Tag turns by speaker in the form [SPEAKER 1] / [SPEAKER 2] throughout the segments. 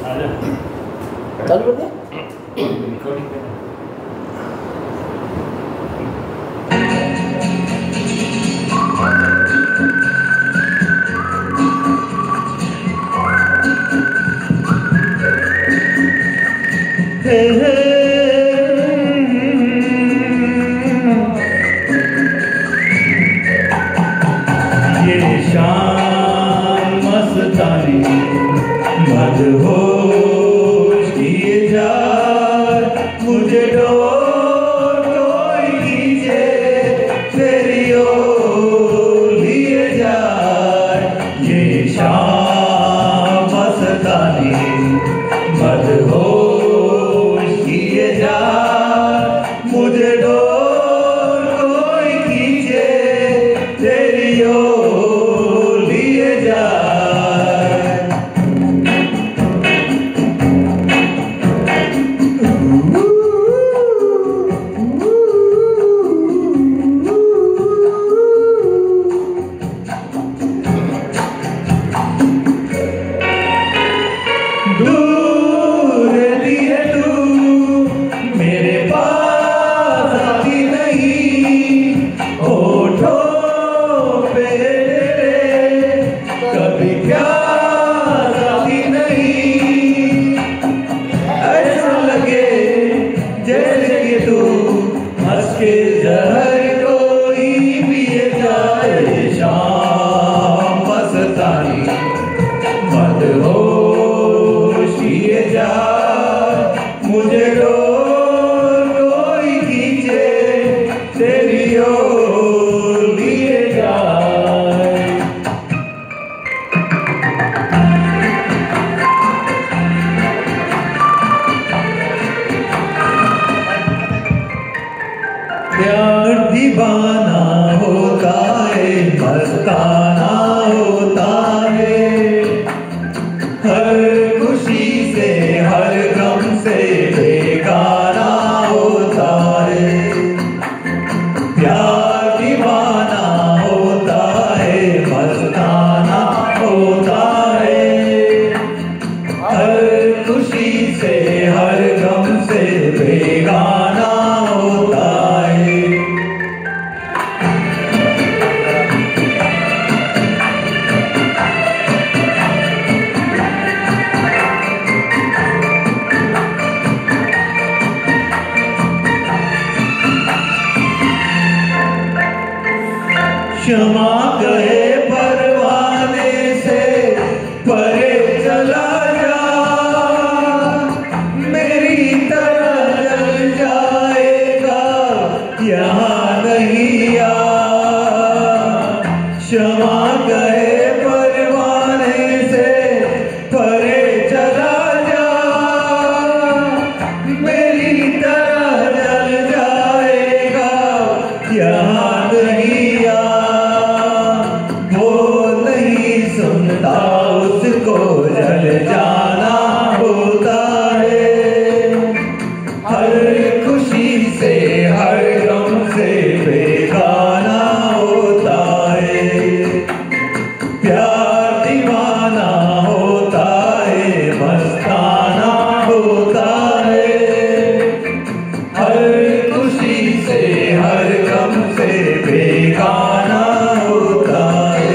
[SPEAKER 1] चालू कर दे।
[SPEAKER 2] ये शाम मस्तानी मदहोश किए जाए, मुझे कोई कीजिए तेरी ओर लिए जाए। ये शाम मस्तानी मदहोश किए जाए, मुझे कोई कीजिए तेरी ओर लिए जाए। दूर लिए तू मेरे पास आती नहीं, होठों पे तेरे कभी प्यास आती नहीं। ऐसा लगे जैसे कि तू हंस के जहर कोई पिए जाए। शाम मस्तानी मदहोश किए जाए, मुझे कोई खींचे तेरी ओर लिए जाए। प्यार दीवाना होता है, मस्ताना होता है, हर खुशी से हर गम से बेगाना होता है। प्यार दीवाना होता है, मस्ताना होता है, हर खुशी से हर गम से बेगाना होता है। क्षमा कहे परवाने से परे चला जा, मेरी तरह जल जाएगा यहाँ नहीं आ। क्षमा कहे परवाने से परे चला जा, मेरी तरह जल जाएगा यहाँ नहीं आ। वो नहीं सुनता उसको जल जाना होता है, हर खुशी से हर गम से बेगाना होता है। प्यार दीवाना होता है, मस्ताना होता है, हर खुशी से हर गम से बेगाना होता है।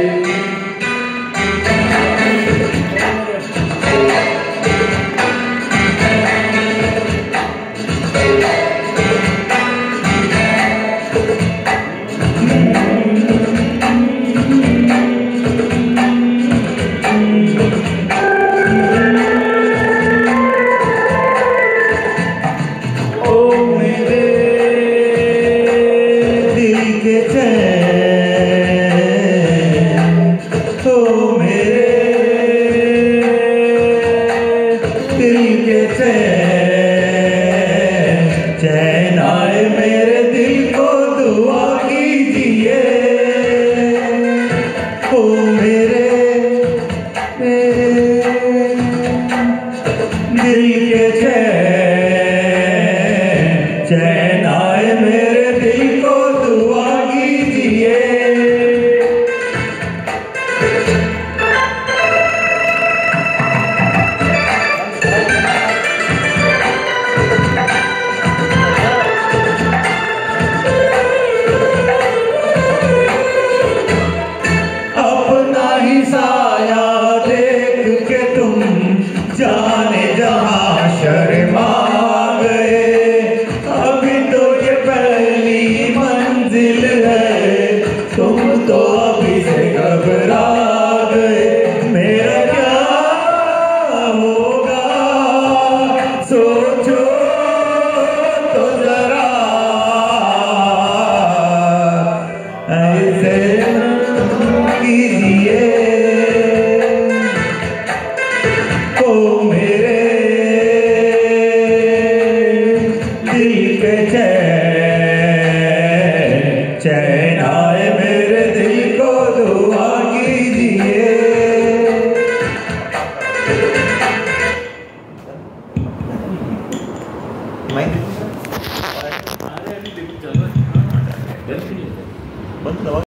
[SPEAKER 2] ओ मेरे दिल के चैन, ओ मेरे दिल के चैन, चैन आए मेरे दिल को दुआ कीजिए। ओ मेरे दिल के चैन, चैन आए मेरे दिल को दुआ कीजिए। को मेरे दिल के चैन आए मेरे दिल को दुआ कीजिए।
[SPEAKER 1] बंद